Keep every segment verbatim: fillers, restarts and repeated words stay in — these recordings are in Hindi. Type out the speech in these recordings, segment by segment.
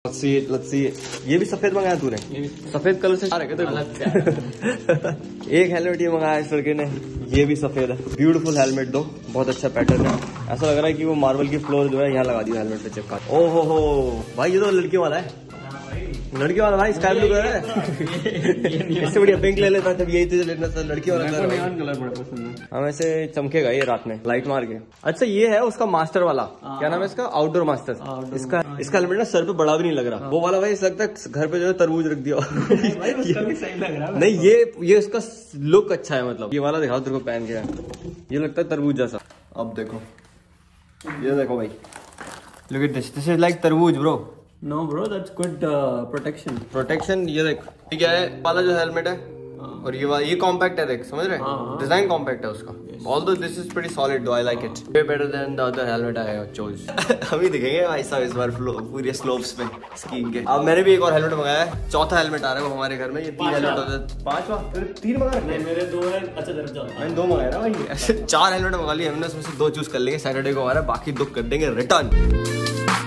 Let's see it, let's see it. ये भी सफेद मंगाया तूने? सफेद कलर से एक हेलमेट ये मंगाया इस लड़के ने, ये भी सफेद है। ब्यूटीफुल हेलमेट दो, बहुत अच्छा पैटर्न है। ऐसा लग रहा है कि वो मार्बल की फ्लोर जो है यहाँ लगा दी हेलमेट पे चिपका। ओ हो हो भाई, ये तो लड़कियों वाला है, लड़की वाला भाई, स्काई ब्लू कलर है। इससे बढ़िया पिंक ले लेता जब यही चीज लेना था। लड़की वाला कलर बड़ा पसंद है हमें, से चमकेगा ये रात में लाइट मार के। अच्छा ये है उसका मास्टर वाला, क्या नाम है इसका, आउटडोर मास्टर। इसका इसका हेलमेट ना सर पे बड़ा भी नहीं लग रहा। वो वाला भाई ऐसा लगता है घर पे जो है तरबूज रख दिया। नहीं ये ये इसका लुक अच्छा है, मतलब ये वाला दिखाओ तेरे को पहन के, ये लगता है तरबूज जैसा। अब देखो ये देखो भाई, look at this, this is like तरबूज bro. No bro, that's good uh, protection. Protection ये देख, ठीक है वाला जो हेलमेट है और ये वाला ये कॉम्पैक्ट है, देख समझ रहे हैं, डिजाइन कॉम्पैक्ट है उसका। Although this is pretty solid though, I like it. Way better than the other helmet I chose. हम ही दिखेंगे भाई साहब इस बार पूरे स्लोप्स पे स्कीइंग के। अब मैंने भी एक और हेलमेट मंगाया है, चौथा हेलमेट आ रहा है वो हमारे घर में। ये तीन हेलमेट होते हैं, पांचवा तीन मंगा रखे। मेरे दो है। अच्छा मैंने दो मंगाया ना भाई, ऐसे चार हेलमेट मंगा लिए हमने, उसमें से दो चूज कर लेंगे सैटरडे को हमारा, बाकी दो कर देंगे रिटर्न।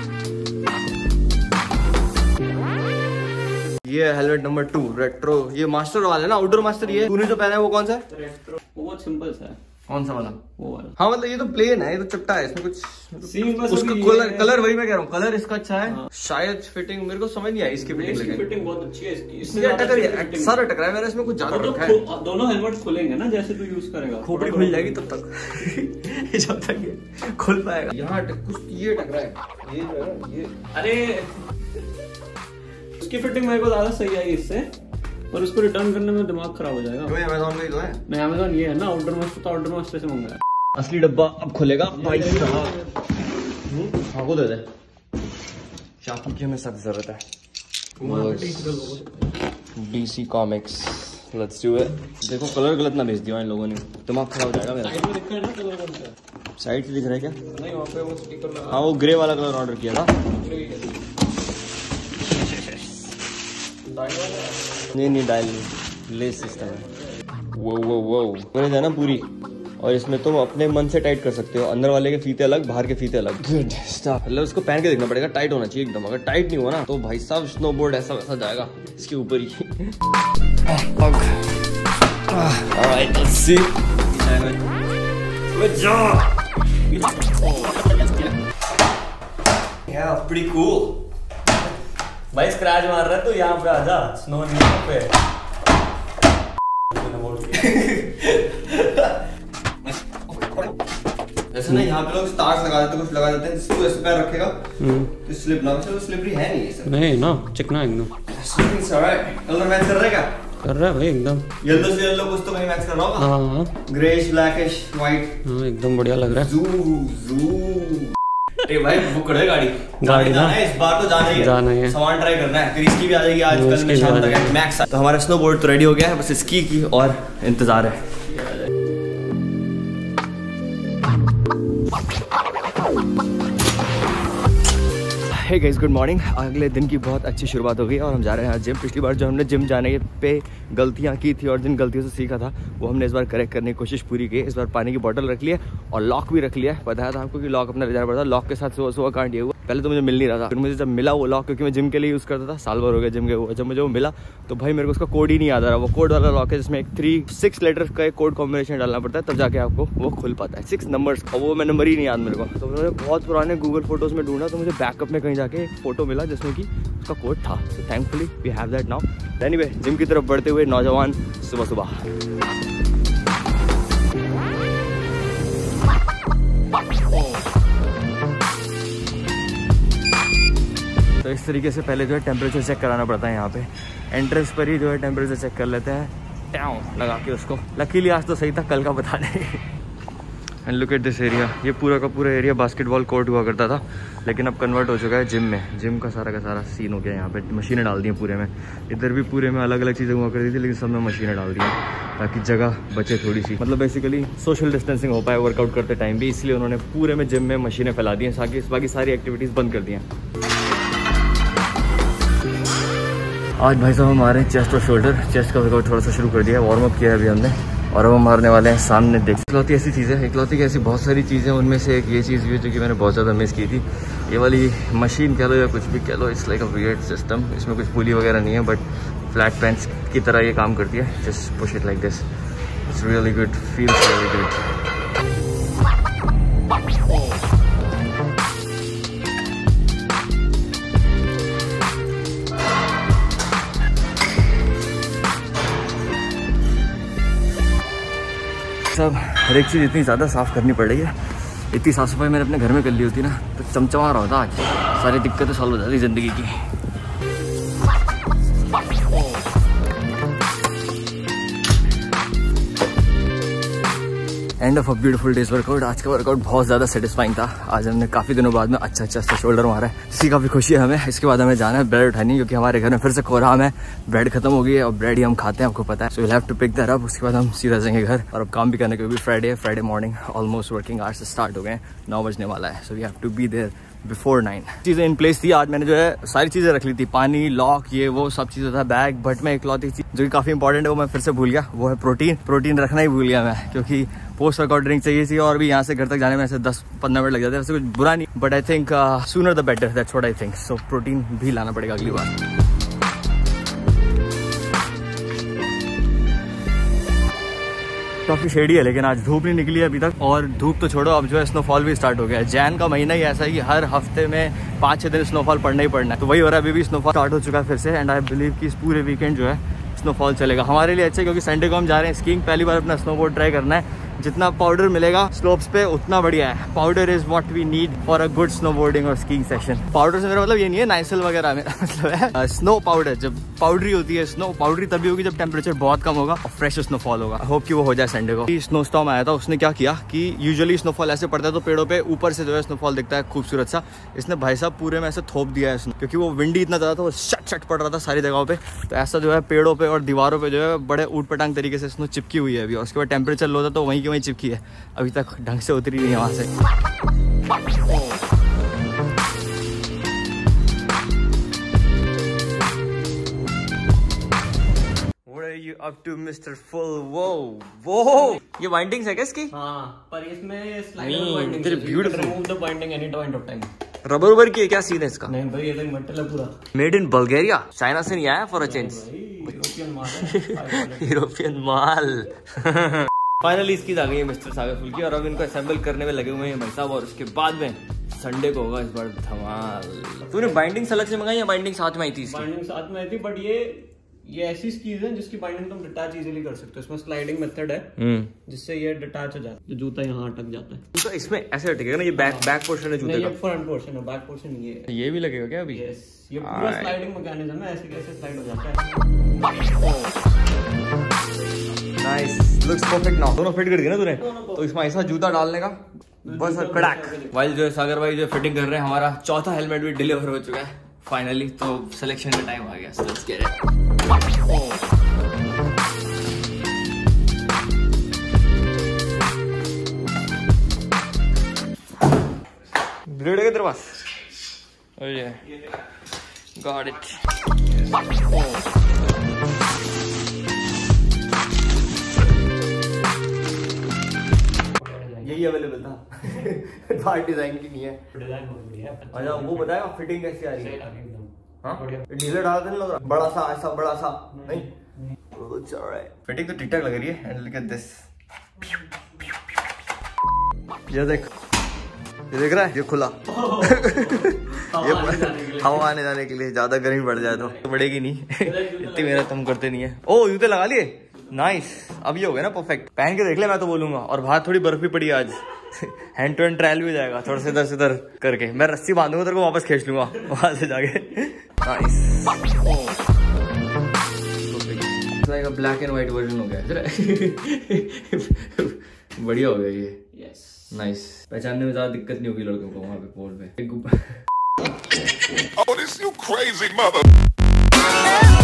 ये हेलमेट नंबर टू रेट्रो, ये मास्टर वाला है ना, आउटडोर मास्टर। ये तूने जो पहना है वो कौन सा है? रेट्रो, वो बहुत सिंपल सा है। कौन सा वाला? वो वाला। हाँ मतलब ये तो प्लेन है, ये तो चपटा है, इसमें कुछ सिंपल उसका कलर कलर वही मैं कह रहा हूँ, कलर इसका अच्छा है। हाँ। शायद फिटिंग मेरे को समझ नहीं आई इसकी फिटिंग, इसकी फिटिंग बहुत अच्छी है इसकी। इसमें टक्कर है, सारा टकरा है मेरा इसमें, कुछ ज्यादा रखा है। दोनों हेलमेट खुलेंगे ना जैसे तू यूज करेगा, खोपड़ी खुल जाएगी तब तक। जब तक ये खुल पाएगा। यहाँ कुछ ये टकरा है, ये जो है ये, अरे उसकी फिटिंग मेरे को ज्यादा सही आई इससे, और उसको रिटर्न करने में दिमाग खराब हो जाएगा। कोई अमेज़न पे ही तो है। नहीं अमेज़न ये है ना, आउटडोर मास्टर, तो आउटडोर मास्टर से मंगाया। असली डब्बा अब खुलेगा भाई साहब। हाँ वो दे दे, चाकू की हमें सख्त जरूरत है। DC comics, let's do it. देखो कलर गलत ना भेज दिया इन लोगों ने, दिमाग खराब हो जाएगा मेरा। साइड में दिख रहा है ना कलर कौन सा? साइड से दिख रहा है क्या? नहीं वहाँ पे वो स्टिकर लगा। हाँ वो ग्रे वाला कलर ऑर्डर किया था। नहीं नहीं डायल नहीं, लेस सिस्टम है। वो वो वो मैंने है ना पूरी, और इसमें तुम अपने मन से टाइट कर सकते हो, अंदर वाले के फीते अलग, बाहर के फीते अलग। मतलब उसको पहन के देखना पड़ेगा, टाइट होना चाहिए एकदम। अगर टाइट नहीं हुआ ना तो भाई साहब स्नोबोर्ड ऐसा वैसा जाएगा इसके ऊपर ही। Alright, let's see. Good job. Yeah, pretty cool. भाई स्क्रैच मार रहा है तो यहाँ पे आजा, स्नो नहीं पे। ऐसे ना यहाँ पे लोग स्टार्स लगा देते, कुछ लगा देते हैं जिसको ऐसे पैर रखेगा तो स्लिप ना, वैसे वो स्लिपरी है नहीं है। नहीं ना, चिकना एकदम। कलर मैच कर रहा है क्या? कर रहा है भाई एकदम। येलो से येलो कुछ तो कहीं मैच कर रहा होगा। हाँ हाँ, ग्रेइश ब्लैकिश व्हाइट, हाँ एकदम बढ़िया लग रहा है। जू जू ए भाई बुक कर दे गाड़ी, गाड़ी ना इस बार तो जाना ही है, जाना ही है, सामान ट्राई करना है। फिर इसकी भी आ जाएगी आज कल में शाम तक मैक्स। तो हमारा स्नोबोर्ड तो रेडी हो गया है, बस स्की की और इंतजार है। Hey guys good morning. अगले दिन की बहुत अच्छी शुरुआत हो गई और हम जा रहे हैं आज जिम। पिछली बार जो हमने जिम जाने पे गलतियां की थी और जिन गलतियों से सीखा था वो हमने इस बार करेक्ट करने की कोशिश पूरी की। इस बार पानी की बोतल रख लिया और लॉक भी रख लिया है। बताया था आपको कि लॉक अपना ले जाना पड़ता है, लॉक के साथ सुबह सुबह कांड ये हुआ। पहले तो मुझे मिल नहीं रहा था, फिर मुझे जब मिला वो लॉक, क्योंकि मैं जिम के लिए यूज़ करता था, साल भर हो गया जिम के हुआ, जब मुझे वो मिला तो भाई मेरे को उसका कोड ही नहीं याद आ रहा। वो कोड वाला लॉक है जिसमें एक थ्री सिक्स लेटर का एक कोड कॉम्बिनेशन डालना पड़ता है, तब जाके आपको वो खुल पाता है, सिक्स नंबर्स। और वो मैं नंबर ही नहीं याद मेरे को, तो मैंने बहुत पुराने गूगल फोटोज में ढूंढा तो मुझे बैकअप में कहीं जाके एक फोटो मिला जिसमें कि उसका कोड था। So thankfully we have that now. Anyway gym की तरफ बढ़ते हुए नौजवान सुबह सुबह। तो इस तरीके से पहले जो है टेम्परेचर चेक कराना पड़ता है यहाँ पे, एंट्रेंस पर ही जो है टेम्परेचर चेक कर लेते हैं टाउ लगा के उसको। लकीली आज तो सही था, कल का बता दें। And look at this area, ये पूरा का पूरा एरिया बास्केटबॉल कोर्ट हुआ करता था, लेकिन अब कन्वर्ट हो चुका है जिम में। जिम का सारा का सारा सीन हो गया, यहाँ पे मशीनें डाल दी हैं पूरे में। इधर भी पूरे में अलग अलग चीज़ें हुआ करती थी, लेकिन सब में मशीनें डाल दी हैं ताकि जगह बचे थोड़ी सी। मतलब बेसिकली सोशल डिस्टेंसिंग हो पाए वर्कआउट करते टाइम भी, इसलिए उन्होंने पूरे में जिम में मशीनें फैला दी हैं, ताकि बाकी सारी एक्टिविटीज़ बंद कर दी हैं। आज भाई साहब हम आ रहे हैं चेस्ट और शोल्डर। चेस्ट का वर्कआउट थोड़ा सा शुरू कर दिया है, वार्म अप किया है अभी हमने, और अब हम मारने वाले हैं सामने। देख इकलौती ऐसी चीज़ है, इकलौती की ऐसी बहुत सारी चीज़ें, उनमें से एक ये चीज़ भी है जो कि मैंने बहुत ज़्यादा मिस की थी। ये वाली मशीन कह लो या कुछ भी कह लो, it's like a weird system. इसमें कुछ पुली वगैरह नहीं है, बट फ्लैट पैंट्स की तरह ये काम करती है। Just push it like this, it's really good, feels really good. सब हर एक चीज़ इतनी ज़्यादा साफ़ करनी पड़ रही है। इतनी साफ़ सफाई मैंने अपने घर में कर ली होती ना तो चमचमा रहा होता आज, सारी दिक्कतें सॉल्व हो जाती ज़िंदगी की। End of a beautiful days workout. आज का वर्कआउट बहुत ज़्यादा सेटिस्फाइंग था। आज हमने काफ़ी दिनों बाद में अच्छा अच्छा सा शोल्डर मारा है, इसकी काफ़ी खुशी है हमें। इसके बाद हमें जाना है ब्रेड उठानी, क्योंकि हमारे घर में फिर से कोहराम है, ब्रेड खत्म हो गई है और ब्रेड ही हम खाते हैं, आपको पता है। So will have to pick that up. उसके बाद हम सीधा जाएंगे घर, और अब काम भी करने के भी फ्राइडे है, Friday morning almost working hours start हो गए, नौ बजने वाला है। So we have to be there before nine. चीज़ें इन प्लेस थी। आज मैंने जो है सारी चीज़ें रख ली थी, पानी, लॉक, ये वो सब चीज़ें था, बैग, बट मैं इकलौती चीज़ जो कि काफ़ी इंपॉर्टेंट है वो मैं फिर से भूल गया, वो है प्रोटीन। प्रोटीन रखना ही भूल गया मैं, क्योंकि पोस्ट वर्कआउट ड्रिंक चाहिए थी, और भी यहाँ से घर तक जाने में ऐसे दस पंद्रह मिनट लग जाते हैं। वैसे कुछ बुरा नहीं, but I think sooner the better, that's what I think. So protein भी लाना पड़ेगा अगली बार। काफ़ी शेडी है, लेकिन आज धूप नहीं निकली है अभी तक, और धूप तो छोड़ो, अब जो है स्नोफॉल भी स्टार्ट हो गया है। जैन का महीना ही ऐसा है कि हर हफ्ते में पाँच छः दिन स्नोफॉल पड़ना ही पड़ना है, तो वही हो रहा है। अभी भी स्नोफॉल स्टार्ट हो चुका है फिर से, एंड आई बिलीव कि इस पूरे वीकेंड जो है स्नोफॉल चलेगा। हमारे लिए अच्छा है, क्योंकि संडे को हम जा रहे हैं स्कीइंग, पहली बार अपना स्नोबोर्ड ट्राई करना है। जितना पाउडर मिलेगा स्लोप्स पे उतना बढ़िया है। Powder is what we need for a good snowboarding और स्कीइंग सेशन। पाउडर से मेरा मतलब ये नहीं है नाइसिल वगैरह में, मतलब है स्नो पाउडर। जब पाउडरी होती है, स्नो पाउडरी तभी होगी जब टेम्परेचर बहुत कम होगा और फ्रेश स्नोफॉल होगा। होप कि वो हो जाए संडे को। स्नो स्टॉर्म आया था, उसने क्या किया कि यूजुअली स्नोफॉल ऐसे पड़ता है तो पेड़ों पे ऊपर से जो है स्नोफॉल दिखता है खूबसूरत सा। इसने भाई साहब पूरे में ऐसे थोप दिया है स्नो, क्योंकि वो विंडी इतना ज़्यादा था, वो शट शट पड़ रहा था सारी जगहों पे। तो ऐसा जो है पेड़ों पे और दीवारों पे जो है बड़े ऊट पटांग तरीके से स्नो चिपकी हुई है अभी, और उसके बाद टेम्परेचर लो था तो वहीं की वहीं चिपकी है, अभी तक ढंग से उतरी नहीं है वहां से। What are you up to, Mister Full? Whoa, whoa! ये वाइंडिंग्स है क्या इसकी? हाँ, पर इसमें स्लाइडर वाइंडिंग है, beautiful. Remove the winding any point of time. Rubber rubber की है क्या सीन है इसका? नहीं भाई, ये तो मेटल है पूरा। मेड इन बल्गेरिया, चाइना से नहीं आया फॉर अ चेंज। यूरोपियन माल है। यूरोपियन माल। फाइनली इसकी आ गई है मिस्टर सागर फुल की, और अब इनको असेंबल करने में लगे हुए हैं भाई साहब, और उसके बाद में संडे को होगा इस बार धमाल। तूने बाइंडिंग अलग से मंगाई या बाइंडिंग साथ में आई थी? बाइंडिंग साथ में आई थी, बट ये ये ऐसी चीज है जिसकी बाइंडिंग तुम डिटैच इजीली कर सकते हो। इसमें स्लाइडिंग मेथड है जिससे ये डिटैच हो जाता है, जूता यहाँ अटक जाता है। तो इसमें ऐसे अटकेगा ना, ये बैक बैक पोर्शन है जूते का? ये फ्रंट पोर्शन है, बैक पोर्शन ये है। ये भी लगेगा क्या अभी? यस, ये पूरा स्लाइडिंग मैकेनिज्म है, ऐसे कैसे स्लाइड हो जाता है। Nice, looks perfect now. दोनों फिट कर दिया ना तूने, तो इसमें ऐसा जूता डालने का बस कड़ाक। वाइल जो है सागर भाई जो फिटिंग कर रहे हैं, हमारा चौथा हेलमेट भी डिलीवर हो चुका है फाइनली, तो सिलेक्शन का टाइम आ गया। So let's get it. Blade है तेरे पास? ओह ये गॉट इट। यही अवेलेबल था। बाहर डिजाइन की नहीं है, डिजाइन बहुत बढ़िया है। अच्छा वो बताया फिटिंग कैसी आ रही है? एकदम हाँ, ढीला डालते नहीं लग रहा, बड़ा सा ऐसा बड़ा सा नहीं। फिटिंग तो ठीक ठाक लग रही है। एंड लुक एट दिस, ये देख, ये देख रहा है, ये खुला। ये हवा आने जाने के लिए, ज्यादा गर्मी बढ़ जाए तो बढ़ेगी नहीं। इतनी मेहनत तुम करते नहीं है। ओ जूते लगा लिए, नाइस। अब ये हो गया ना परफेक्ट, पहन के देख ले, मैं तो बोलूंगा। और बाहर थोड़ी बर्फ भी पड़ी आज, हैंड टू हैंड ट्रायल भी हो जाएगा, थोड़ा से इधर से इधर करके। मैं रस्सी बांधूंगा तेरे को, वापस खींच लूंगा वहां से जाके। Nice, black and white version हो गया। बढ़िया हो गया ये। Yes, nice. पहचानने में ज्यादा दिक्कत नहीं होगी लड़कों को वहां पे पोल पे। Oh, this you crazy mother.